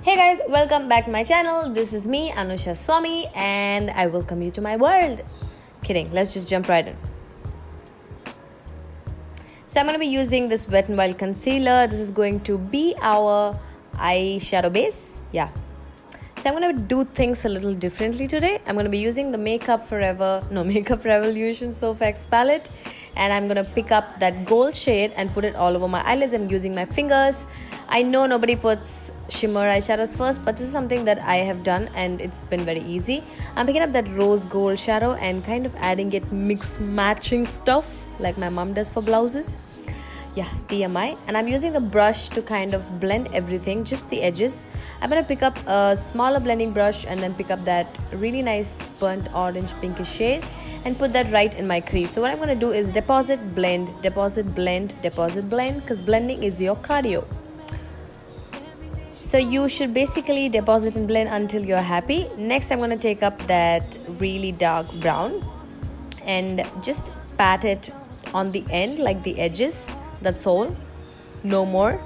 Hey guys, welcome back to my channel. This is me, Anusha Swami, and I welcome you to my world. Kidding, let's just jump right in. So I'm going to be using this Wet n Wild concealer. This is going to be our eyeshadow base. Yeah. So I'm going to do things a little differently today. I'm going to be using the Makeup Revolution Soft X palette. And I'm going to pick up that gold shade and put it all over my eyelids. I'm using my fingers. I know nobody puts shimmer eyeshadows first, but this is something that I have done and it's been very easy. I'm picking up that rose gold shadow and kind of adding it mix matching stuff like my mom does for blouses. Yeah, TMI. And I'm using the brush to kind of blend everything, just the edges. I'm going to pick up a smaller blending brush and then pick up that really nice burnt orange pinkish shade and put that right in my crease. So what I'm going to do is deposit, blend, deposit, blend, deposit, blend, because blending is your cardio. So you should basically deposit and blend until you're happy. Next, I'm going to take up that really dark brown and just pat it on the end, like the edges. That's all. No more.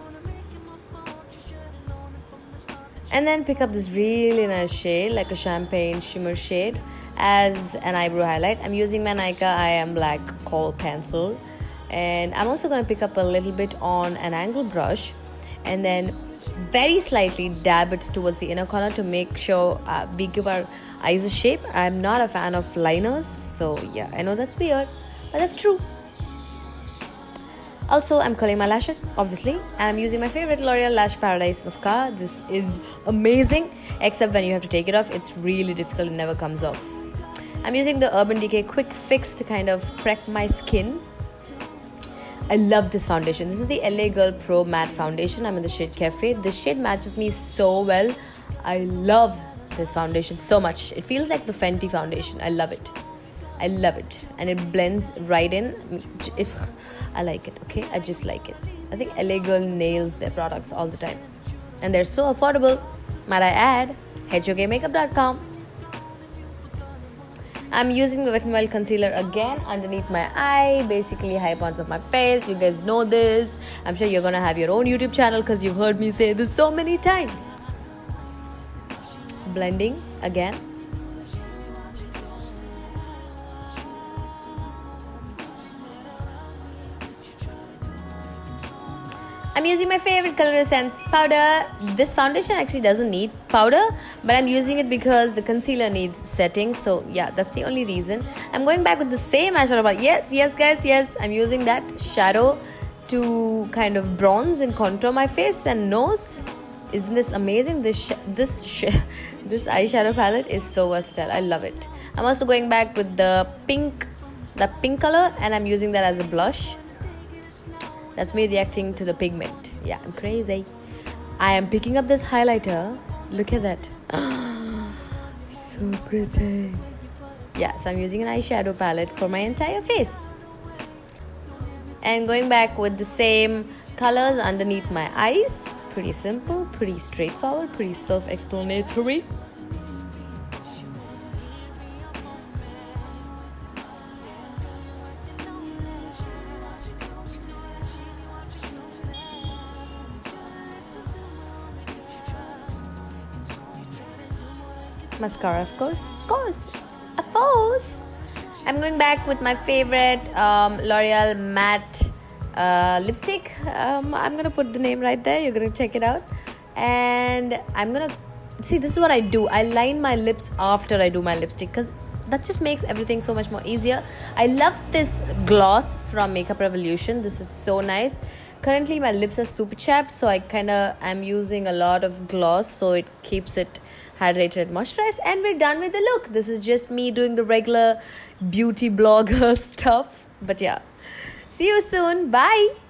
And then pick up this really nice shade, like a champagne shimmer shade, as an eyebrow highlight. I'm using my Nykaa I Am Black Kohl pencil. And I'm also going to pick up a little bit on an angle brush and then very slightly dab it towards the inner corner to make sure we give our eyes a shape. I'm not a fan of liners, so yeah, I know that's weird, but that's true. Also, I'm curling my lashes, obviously, and I'm using my favorite L'Oreal Lash Paradise mascara. This is amazing, except when you have to take it off, it's really difficult, it never comes off. I'm using the Urban Decay Quick Fix to kind of prep my skin. I love this foundation. This is the LA Girl Pro Matte Foundation. I'm in the shade Cafe. This shade matches me so well. I love this foundation so much. It feels like the Fenty foundation. I love it. I love it. And it blends right in. I like it, okay? I just like it. I think LA Girl nails their products all the time. And they're so affordable. Might I add, HOKmakeup.com. I'm using the Wet n Wild concealer again underneath my eye, basically high points of my face. You guys know this. I'm sure you're gonna have your own YouTube channel because you've heard me say this so many times. Blending again. I'm using my favorite Color Essence powder. This foundation actually doesn't need powder, but I'm using it because the concealer needs setting. So yeah, that's the only reason. I'm going back with the same eyeshadow, but yes guys, yes, I'm using that shadow to kind of bronze and contour my face and nose. Isn't this amazing? This eyeshadow palette is so versatile. I love it. I'm also going back with the pink color, and I'm using that as a blush. That's me reacting to the pigment. Yeah, I'm crazy. I am picking up this highlighter. Look at that. So pretty. Yeah, so I'm using an eyeshadow palette for my entire face. And going back with the same colors underneath my eyes. Pretty simple, pretty straightforward, pretty self-explanatory. Mascara, of course. I'm going back with my favorite L'Oreal matte lipstick. I'm gonna put the name right there. You're gonna check it out. And I'm gonna see, this is what I do. I line my lips after I do my lipstick because that just makes everything so much more easier. I love this gloss from Makeup Revolution. This is so nice. Currently my lips are super chapped, so I am using a lot of gloss so it keeps it hydrated and moisturized, and we're done with the look. This is just me doing the regular beauty blogger stuff, but yeah, see you soon. Bye.